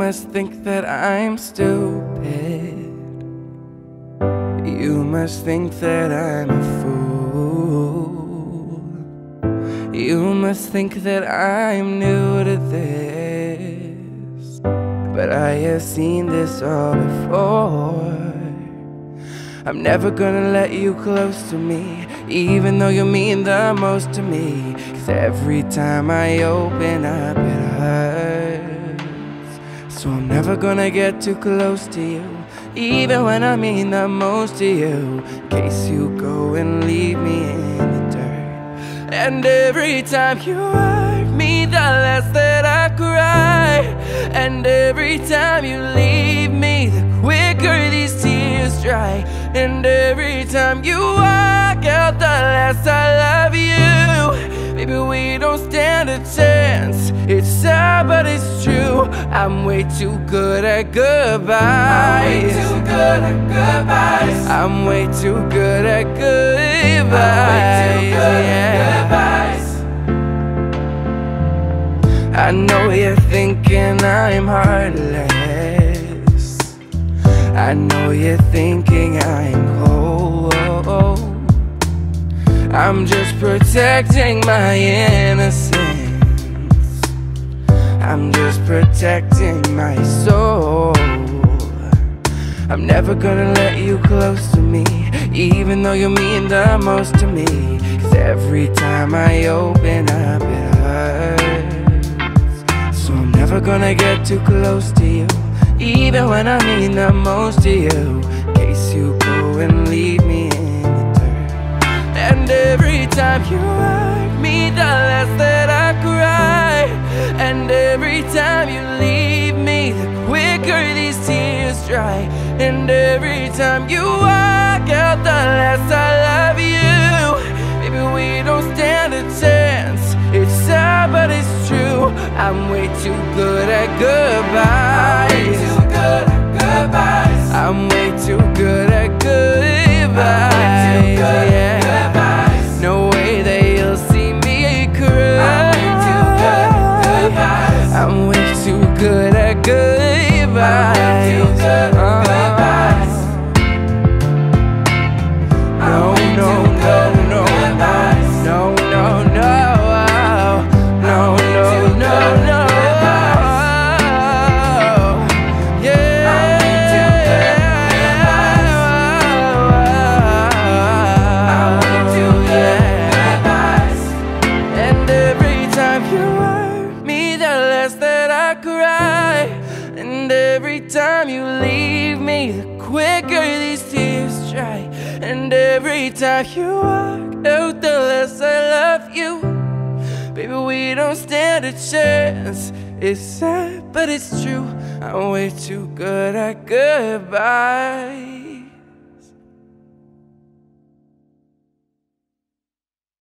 must think that I'm stupid. You must think that I'm a fool. You must think that I'm new to this, but I have seen this all before. I'm never gonna let you close to me, even though you mean the most to me. 'Cause every time I open up it hurts. So I'm never gonna get too close to you, even when I mean the most to you, in case you go and leave me in the dirt. And every time you hurt me, the less that I cry. And every time you leave me, the quicker these tears dry. And every time you walk out, the less I love you. Maybe we don't stand a chance. It's sad, but it's true. I'm way too good at goodbyes. I'm way too good at goodbyes. I'm way too good at goodbyes. Yeah. I know you're thinking I'm heartless. I know you're thinking I'm cold. I'm just protecting my innocence. I'm just protecting my soul. I'm never gonna let you close to me, even though you mean the most to me. 'Cause every time I open up it hurts. So I'm never gonna get too close to you, even when I mean the most to you, in case you go and leave me in the dirt. And every time you hurt me, the less that I cry. And every time you leave me, the quicker these tears dry. And every time you walk out, the less I love you. Maybe we don't stand a chance. It's sad, but it's true. I'm way too good at goodbyes. I'm way too good at goodbyes. I'm way too good at goodbyes. I'm way too good at goodbyes. No way that you'll see me cry. I'm way too good at goodbyes. I'm way too good at goodbyes. I'm way too good at goodbyes. No, no, no, no, no, no, no. And every time you leave me, the quicker these tears dry. And every time you walk out, the less I love you. Baby, we don't stand a chance. It's sad, but it's true. I'm way too good at goodbye.